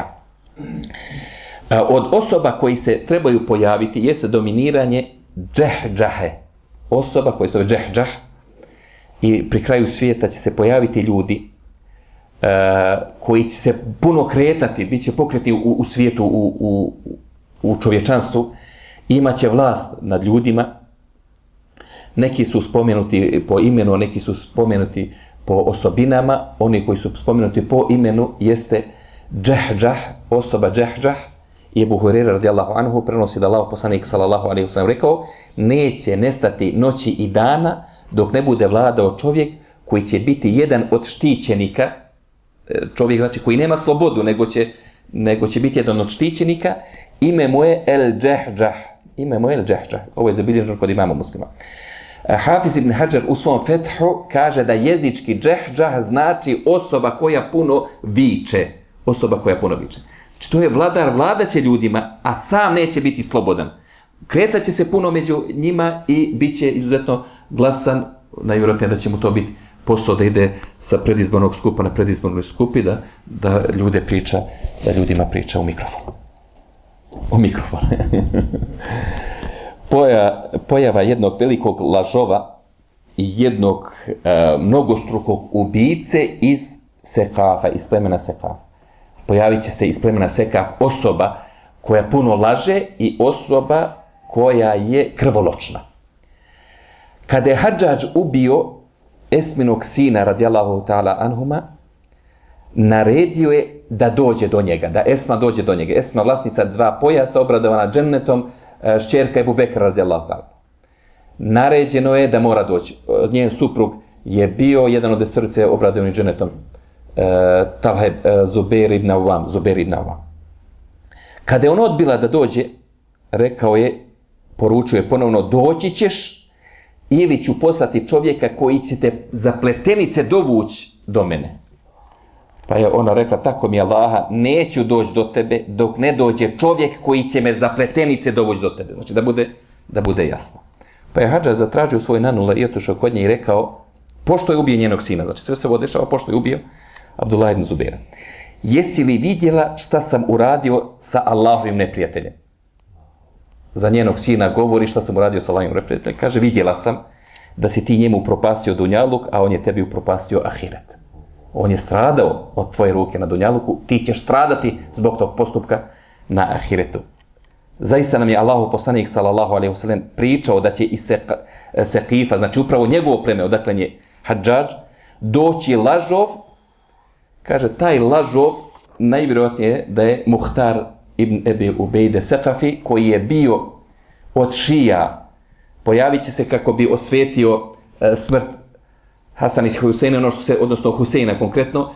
Od osoba koji se trebaju pojaviti jeste dominiranje džehđahe. Osoba koja se zove džehđah i pri kraju svijeta će se pojaviti ljudi koji će se puno kretati, bit će pokreti u svijetu, u čovječanstvu, imaće vlast nad ljudima. Neki su spomenuti po imenu, neki su spomenuti po osobinama. Oni koji su spomenuti po imenu jeste džehđah, osoba džehđah. I Ebu Hurajra radijallahu anhu prenosi da Allahov poslanik sallallahu alejhi ve sellem rekao neće nestati noći i dana dok ne bude vladao čovjek koji će biti jedan od štićenika, čovjek znači koji nema slobodu, nego će biti jedan od štićenika, ime mu je el-Džehđah. Ovo je zabilježeno kod imama Muslima. Hafiz ibn Hadžar u svom Fethu kaže da jezički džehđah znači osoba koja puno viče. Znači to je vladar, vladaće ljudima, a sam neće biti slobodan. Kretaće se puno među njima i bit će izuzetno glasan, najvjerojatnije da će mu to biti posao da ide sa predizbornog skupa na predizbornoj skupi, da ljudima priča u mikrofon. Pojava jednog velikog lažova i jednog mnogostrukog ubice iz Sekafa, iz plemena Sekafa. Pojavit će se iz plemena Sekaf osoba koja puno laže i osoba koja je krvoločna. Kada je Hadžadž ubio Esminog sina radijallahu ta'ala anhuma, naredio je da dođe do njega, da Esma dođe do njega. Esma vlasnica 2 pojasa, obradovana džennetom, šćerka Ebu Bekra radijallahu ta'ala. naređeno je da mora doći. Njen suprug je bio jedan od 10 obradovanih dženetom, Talha Zubair ibn Awam. Kada je on odbila da dođe, rekao je, poručuje ponovno, doći ćeš ili ću poslati čovjeka koji će te za pletenice dovući do mene. Pa je ona rekla, tako mi Allaha, neću doći do tebe dok ne dođe čovjek koji će me za pletenice dovući do tebe. Znači da bude jasno. Pa je Hadža zatražio svoj nanula i otišao kod nje i rekao, pošto je ubio njenog sina, znači sve se ovo dešava, pošto je ubio Abdullah ibn Zubaira. Jesi li vidjela šta sam uradio sa Allahovim neprijateljem? Za njenog sina govori šta sam uradio sa Allahovim neprijateljem. Kaže, vidjela sam da si ti njemu upropastio dunjaluk, a on je tebi upropastio ahiret. On je stradao od tvoje ruke na dunjaluku, ti ćeš stradati zbog tog postupka na ahiretu. Zaista nam je Allahov poslanik sallallahu alejhi ve sellem pričao da će iz Sekifa, znači upravo njegovo pleme, odakle je Hadžadž, doći lažov. Kaže, taj lažov najvjerojatnije da je Muhtar ibn Ebi Ubejde Sekafi, koji je bio od šija, pojavit će se kako bi osvetio smrt Hasan i Huseina, odnosno Huseina konkretno.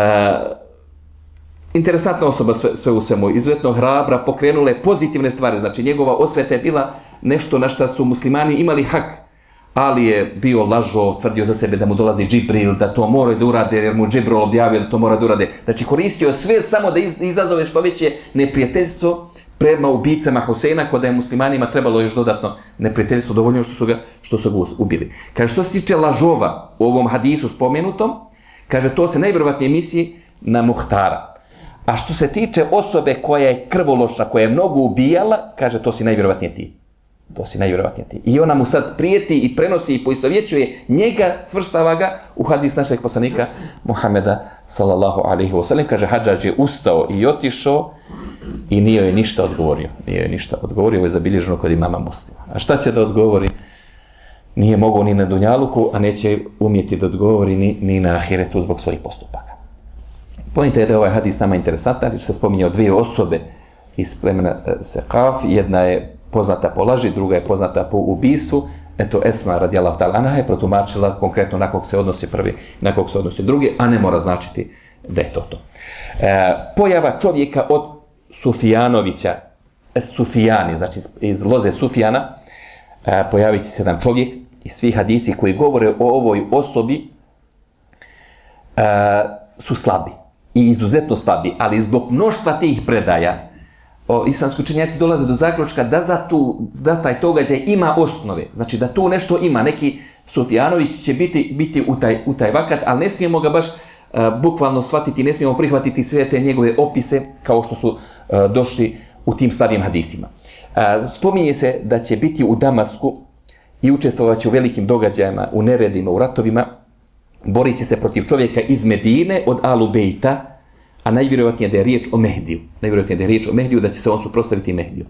Interesantna osoba sve u svemu, izuzetno hrabra, pokrenule pozitivne stvari, znači njegova osveta je bila nešto na što su muslimani imali hak, ali je bio lažov, tvrdio za sebe da mu dolazi Džibril, da to moraju da urade, jer mu Džibril objavio da to mora da urade. Znači koristio sve samo da izazove što veće neprijateljstvo prema ubicama Huseina, kod je muslimanima trebalo još dodatno neprijateljstvo, dovoljno što su ga ubili. Kaže, što se tiče lažova u ovom hadisu spomenutom, kaže, to se najvjerovatnije misli na Muhtara. A što se tiče osobe koja je krvoločna, koja je mnogo ubijala, kaže, to si najvjerovatnije ti. To si najvjerovatnije ti. I ona mu sad prijeti i prenosi i poistovjećuje njega, svrstava ga u hadis našeg poslanika Muhameda sallallahu alaihi wa sallam. Kaže, Hadžadž je ustao i otišao i nije joj ništa odgovorio. Ovo je zabilježeno kod imama Muslima. A šta će da odgovori? Nije mogao ni na dunjaluku, a neće umjeti da odgovori ni na ahiretu zbog svojih postupaka. Pojenta je da je ovaj hadis nama interesantan, jer se spominje o 2 osobe iz plemena Sekaf. Jedna je poznata po laži, druga je poznata po ubistvu. Eto, Esma radijallahu ta'ala anha je protumačila konkretno na kog se odnosi prvi, na kog se odnosi drugi, a ne mora značiti da je to. Pojava čovjeka od Sufijanovića, Sufijani, znači iz loze Sufijana, pojavit će se jedan čovjek i svi hadisi koji govore o ovoj osobi su slabi i izuzetno slabi, ali zbog mnoštva tih predaja islamski učenjaci dolaze do zaključka da taj događaj ima osnove, znači da tu nešto ima, neki Sufijanović će biti u taj vakat, ali ne smijemo ga baš bukvalno shvatiti, ne smijemo prihvatiti sve te njegove opise kao što su došli u tim slabijim hadisima. Spominje se da će biti u Damasku i učestvovaće u velikim događajima, u neredima, u ratovima, borit će se protiv čovjeka iz Medine od Alu Bejta, a najvjerojatnije da je riječ o Mehdiju. Da će se on suprotstaviti Mehdiju.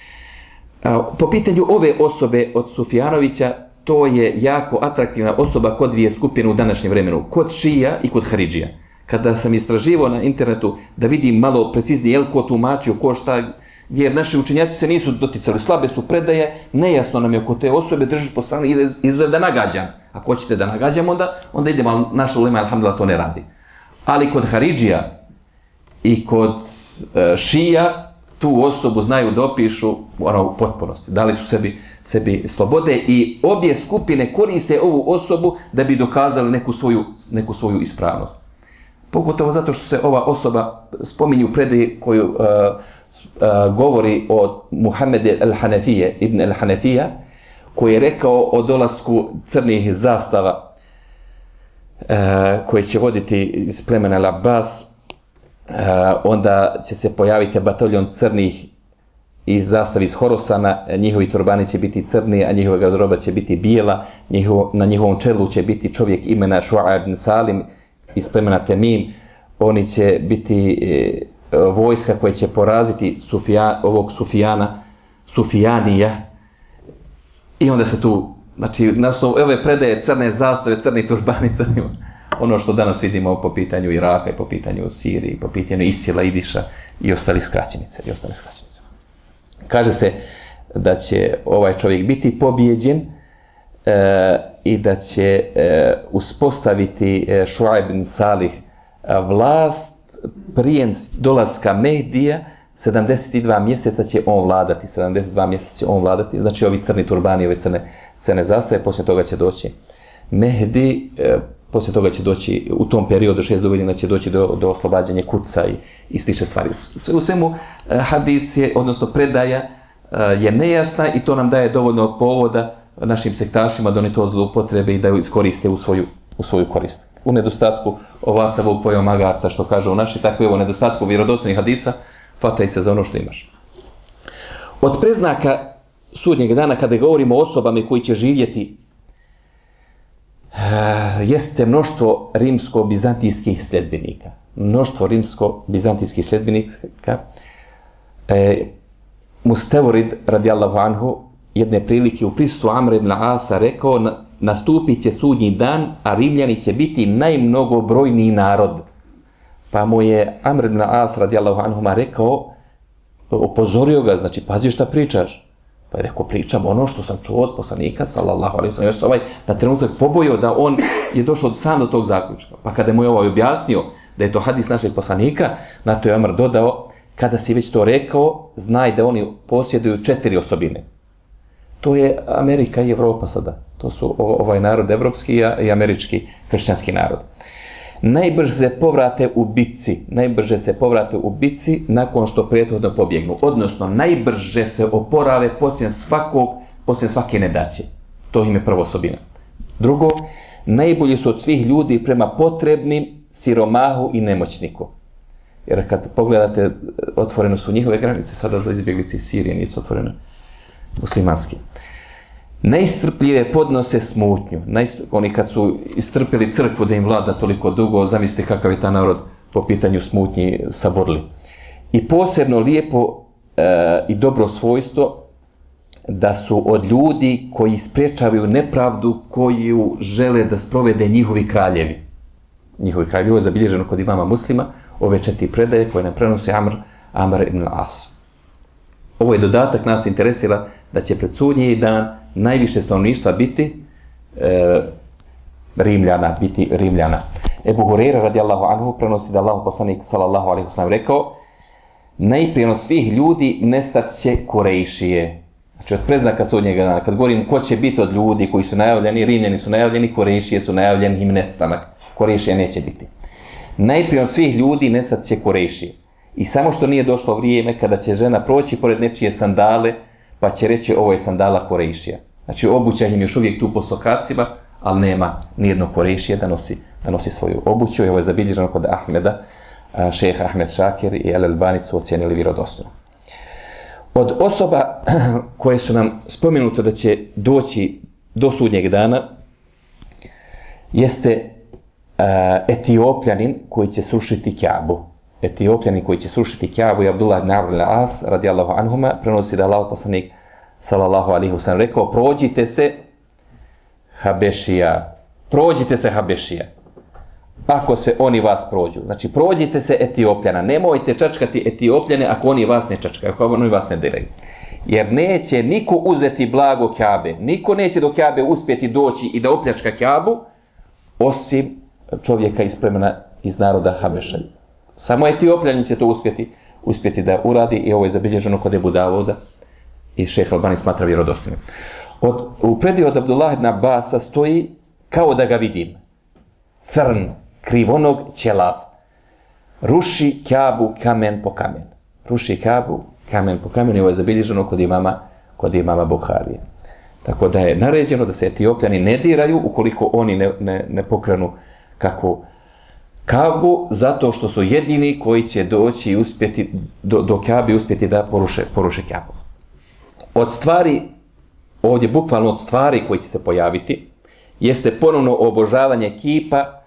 Po pitanju ove osobe od Sufjanovića, to je jako atraktivna osoba kod 2 skupine u današnjem vremenu, kod Šija i kod Haridžija. Kada sam istraživao na internetu da vidim malo preciznije jel ko tumačio, ko šta, jer naši učenjaci se nisu doticali, slabe su predaje, nejasno nam je oko te osobe, držiš po strani i izuzev da nagađam. Ako hoćete da nagađam, onda idemo, ali naša ulema, alhamdulillah, to ne radi. Ali kod Haridžija i kod Šija tu osobu znaju da opišu u potpunosti. Dali su sebi slobode i obje skupine koriste ovu osobu da bi dokazali neku svoju ispravnost. Pogotovo zato što se ova osoba spominje u predaji koju govori o Muhammede al-Hanefije, ibn al-Hanefija, koji je rekao o dolasku crnih zastava koje će voditi iz plemena Al-Abbas. Onda će se pojaviti bataljon crnih iz zastavi iz Horosana, njihovi turbani će biti crni, a njihova garderoba će biti bijela, na njihovom čelu će biti čovjek imena Šu'a ibn Salim iz plemena Temim. Oni će biti vojska koja će poraziti ovog Sufijanija. I onda se tu, znači, na osnovu ove predaje crne zastave, crni turbani, ono što danas vidimo po pitanju Iraka i po pitanju Sirije, po pitanju Isila, Idiša i ostalih skraćenica. Kaže se da će ovaj čovjek biti pobijeđen i da će uspostaviti Šuajb bin Salih vlast prije dolaska Mehdija. 72 mjeseca će on vladati, 72 mjeseca će on vladati, znači ovi crni turbani, ove crne zastave, poslije toga će doći Mehdi, poslije toga će doći, u tom periodu 6 godina će doći do oslobađanja Kuca i slične stvari. Sve u svemu hadis je, odnosno predaja je nejasna i to nam daje dovoljno povoda našim sektašima da oni to zloupotrebe i da ju iskoriste u svoju korist. U nedostatku ovaca vuk pojeo magarca, što kažu naši, tako i u nedostatku vjerodostojnih hadisa, fataj se za ono što imaš. Od preznaka sudnjeg dana, kada govorimo o osobama koji će živjeti, jeste mnoštvo rimsko-bizantijskih sljedbenika. Mnoštvo rimsko-bizantijskih sljedbenika. Mustevorid, radijallahu anhu, jedne prilike u prisustvu Amra ibn Asa rekao: nastupit će sudnji dan, a Rimljani će biti najmnogobrojniji narod. Pa mu je Amr ibn As radijallahu anhuma rekao, upozorio ga, znači, pazi šta pričaš. Pa je rekao, pričam ono što sam čuo od poslanika, sallallahu alejhi ve sellem. Još se na trenutak pobojio da on je došao sam do tog zaključka. Pa kada mu je objasnio da je to hadis našeg poslanika, na to je Amr dodao, kada si već to rekao, znaj da oni posjeduju 4 osobine. To je Amerika i Evropa sada. To su ovaj narod evropski i američki kršćanski narod. Najbrže se povrate u bitci nakon što prethodno pobjegnu. Odnosno, najbrže se oporave poslije svake nedaće. To im je prva osobina. Drugo, najbolji su od svih ljudi prema potrebnim, siromahu i nemoćniku. Jer kad pogledate, otvoreno su njihove granice, sada za izbjeglice iz Sirije nisu otvorene muslimanski. Najstrpljive podnose smutnju. Oni kad su istrpili crkvu da im vlada toliko dugo, zamislite kakav je ta narod po pitanju smutnji saborili. I posebno lijepo i dobro svojstvo da su od ljudi koji spriječavaju nepravdu koju žele da sprovede njihovi kraljevi. Njihovi kraljevi, ovo je zabilježeno kod imama Muslima, ove 4 predaje koje nam prenosi Amr ibn As. Ovo je dodatak, nas interesira da će pred sudnji dan najviše stanovništva biti Rimljana. Ebu Hureyre radijallahu anhu prenosi da Allahov poslanik sallallahu alejhi ve sellem rekao: najprije od svih ljudi nestat će Kurejšije. Znači od preznaka sudnjega dana, kad govorim ko će biti od ljudi koji su najavljeni, Rimljani su najavljeni, Kurejšije su najavljeni, im nestanak. Kurejšije neće biti. Najprije od svih ljudi nestat će Kurejšije. I samo što nije došlo vrijeme kada će žena proći pored nečije sandale, pa će reći ovo je sandala Kurejšija. Znači obuća im još uvijek tu po sokacima, ali nema nijednog Kurejšije da nosi svoju obuću. I ovo je zabilježeno kod Ahmeda, šejh Ahmed Šakir i Al-Albani su ocijenili vjerodostojno. Od osoba koje su nam spomenute da će doći do sudnjeg dana jeste Etiopljanin koji će srušiti Kjabu. Etiopljanin koji će srušiti Kjabu i Abdullah ibn Amr ibn As radijallahu anhuma prenosi da Allahov poslanik sallallahu alejhi ve sellem rekao: prođite se Habešija. Ako se oni vas prođu. Znači, prođite se Etiopljana. Nemojte čačkati Etiopljane ako oni vas ne čačkaju, ako oni vas ne diraju. Jer neće niko uzeti blago Kjabe. Niko neće do Kjabe uspjeti doći i da opljačka Kjabu, osim čovjeka iz plemena iz naroda Habeša. Samo Etiopljanin će to uspjeti da uradi i ovo je zabilježeno kod Ebu Davuda i šejh Albani smatra vjerodostojnim. U predaju od Abdullah ibn Abasa stoji kao da ga vidim. Crn, krivonog, ćelav. Ruši Kjabu kamen po kamen. Ruši Kjabu kamen po kamen i ovo je zabilježeno kod imama Buharije. Tako da je naređeno da se Etiopljani ne diraju ukoliko oni ne pokrenu kakvu Kabu, zato što su jedini koji će doći i uspjeti do Kjabe uspjeti da poruše Kjabu. Od stvari, ovdje bukvalno od stvari koji će se pojaviti, jeste ponovno obožavanje kipa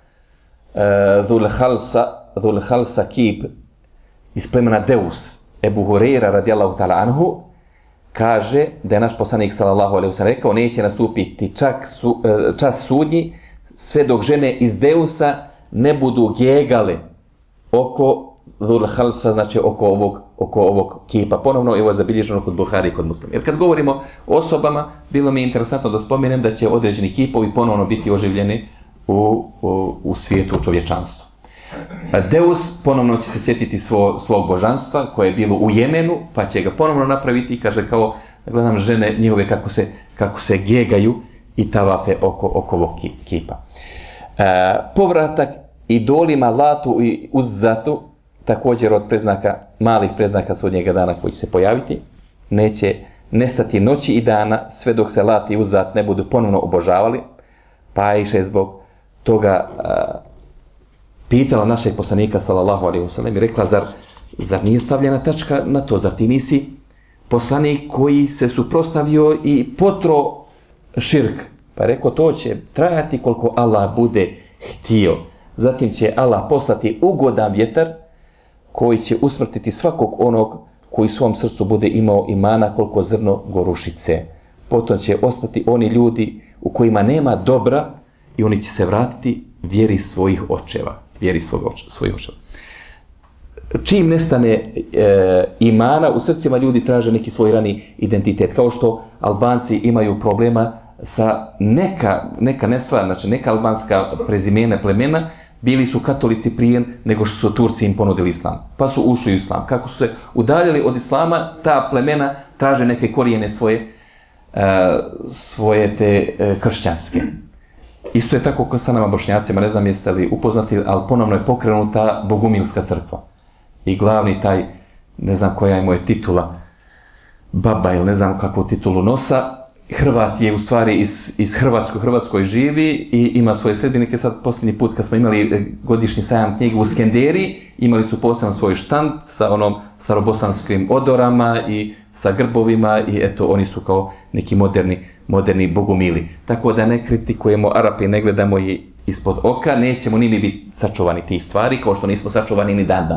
Dhul Khalsa kip iz plemena Deus. Ebu Hureyre radijallahu ta'ala anhu kaže da je naš poslanik sallallahu alejhi ve sellem rekao: neće nastupiti čas sudnji sve dok žene iz Deusa ne budu gjegale oko Dhul Khalsa, znači oko ovog kipa. Ponovno je ovo zabilježeno kod Buhari i kod Muslima. Jer kad govorimo o osobama, bilo mi je interesantno da spomenem da će određeni kipovi ponovno biti oživljeni u svijetu, u čovječanstvu. Deus ponovno će se sjetiti svog božanstva koje je bilo u Jemenu, pa će ga ponovno napraviti i kaže kao, gledam žene njihove kako se gegaju i tavafe oko ovog kipa. Povratak idolima Latu i Uzzatu, također od malih predznaka sudnjega dana koji će se pojaviti, neće nestati noći i dana sve dok se Lat i Uzzat ne budu ponovno obožavali, pa Aisha je zbog toga pitala našeg poslanika sallallahu alejhi ve sellem i rekla, zar nije stavljena tačka na to, zar ti nisi poslanik koji se suprotstavio i potro širk? Pa je rekao, to će trajati koliko Allah bude htio. Zatim će Allah poslati ugodan vjetar koji će usmrtiti svakog onog koji u svom srcu bude imao imana koliko zrno gorušice. Potom će ostati oni ljudi u kojima nema dobra i oni će se vratiti vjeri svojih očeva. Svojih očeva. Čim nestane imana, u srcima ljudi traže neki svoj rani identitet. Kao što Albanci imaju problema sa neka nesva, znači neka albanska prezimena, plemena, bili su katolici prije nego što su Turci im ponudili islam. Pa su ušli u islam. Kako su se udaljili od islama, ta plemena traže neke korijene svoje te kršćanske. Isto je tako sa nama Bošnjacima, ne znam jeste li upoznati, ali ponovno je pokrenuta Bogumilska crkva. I glavni taj, ne znam koja je moja titula, baba ili ne znam kakvu titulu nosa, Hrvat je u stvari iz Hrvatskoj živi i ima svoje sljedbenike. Sad posljednji put kad smo imali godišnji sajam knjige u Skenderiji, imali su posebno svoj štand sa onom starobosanskim odorama i sa grbovima i eto, oni su kao neki moderni bogumili. Tako da ne kritikujemo Arape, ne gledamo ih ispod oka, nećemo ni mi biti sačuvani tih stvari, kao što nismo sačuvani ni dan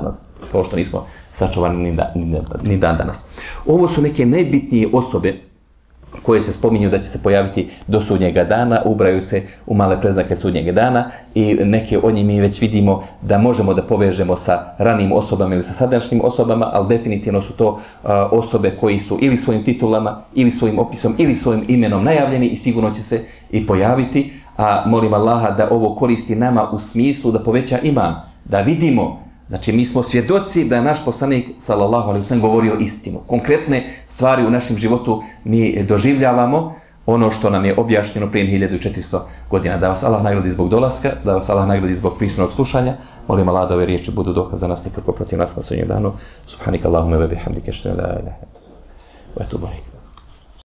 danas. Ovo su neke najbitnije osobe koje se spominju da će se pojaviti do sudnjega dana, ubraju se u male predznake sudnjega dana i neke od njih mi već vidimo da možemo da povežemo sa ranijim osobama ili sa sadašnjim osobama, ali definitivno su to osobe koji su ili svojim titulama, ili svojim opisom, ili svojim imenom najavljeni i sigurno će se i pojaviti, a molim Allaha da ovo koristi nama u smislu da poveća iman, da vidimo. Znači, mi smo svjedoci da je naš poslanik, sallallahu alejhi ve sellem, govorio istinu. Konkretne stvari u našem životu mi doživljavamo, ono što nam je objašnjeno prije 1400 godina. Da vas Allah nagradi zbog dolaska, da vas Allah nagradi zbog pristojnog slušanja. Molim Allah da ove riječi budu dokaz za nas nikako protiv nas na sudnjem danu. Subhanika Allahumma wa bihamdika, ashhadu an la ilaha illa anta, astaghfiruka wa atubu ilaik.